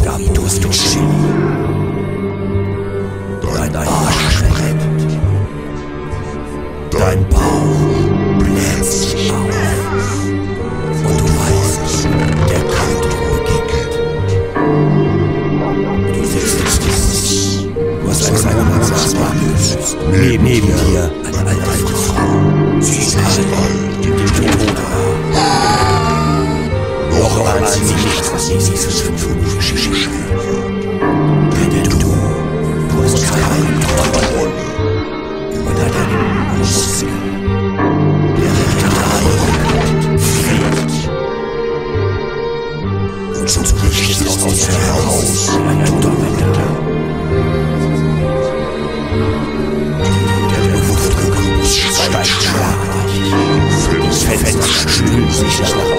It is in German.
Gabustucci. Dein Arsch schreckt. Dein Bauch bläht sich auf. Und du weißt, der Countdown beginnt. Du sitzt es. Du hast einen Satzbar gelöst. Neben dir eine alte Frau. Sie ist alt, die Tod. Noch ahnt sie nicht, was dieses für eine Geschichte schreibt. Denn du hast keine Kontrolle über deinen Muskeln. Der Ritual fehlt. Und zum Licht ist aus dir heraus ein Donnerwetter. Der Luftgekommen steigt schlagartig. Das Fenster schlüpft sich nach